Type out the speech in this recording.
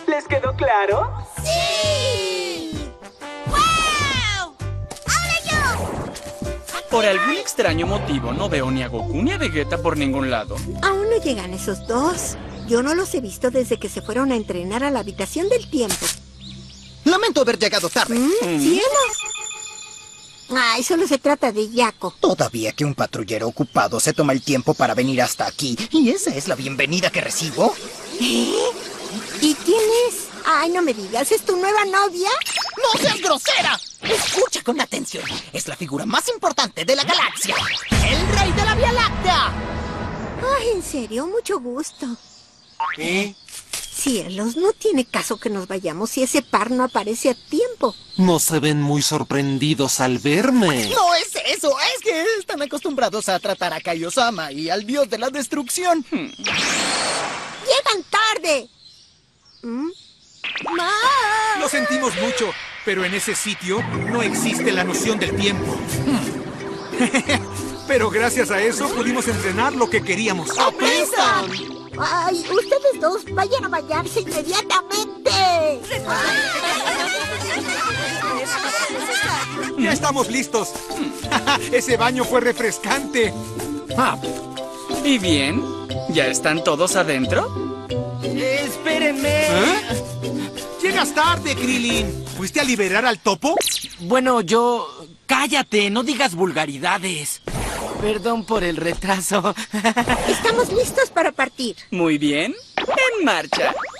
¿Les quedó claro? ¡Sí! ¡Wow! ¡Ahora yo! Por algún extraño motivo, no veo ni a Goku ni a Vegeta por ningún lado. Aún no llegan esos dos. Yo no los he visto desde que se fueron a entrenar a la habitación del tiempo. Lamento haber llegado tarde. ¡Cielos! Ay, solo se trata de Yako. Todavía que un patrullero ocupado se toma el tiempo para venir hasta aquí. ¿Y esa es la bienvenida que recibo? ¿Eh? ¿Y quién es? Ay, no me digas, ¿es tu nueva novia? ¡No seas grosera! Escucha con atención. Es la figura más importante de la galaxia. ¡El rey de la Vía Láctea! Ay, en serio, mucho gusto. ¿Eh? Cielos, no tiene caso que nos vayamos si ese par no aparece a tiempo. No se ven muy sorprendidos al verme. No es eso, es que están acostumbrados a tratar a Kaiosama y al dios de la destrucción. ¡Llegan tarde! ¡Ma! Lo sentimos mucho, pero en ese sitio no existe la noción del tiempo. Pero gracias a eso pudimos entrenar lo que queríamos. ¡Aprendan! ¡Ay, ustedes dos vayan a bañarse inmediatamente! ¡Ya estamos listos! Ese baño fue refrescante. ¿Y bien? ¿Ya están todos adentro? ¡Espérenme! ¿Eh? ¡Llegas tarde, Krillin! ¿Fuiste a liberar al topo? Bueno, yo... ¡Cállate! No digas vulgaridades. Perdón por el retraso. Estamos listos para partir. Muy bien. En marcha.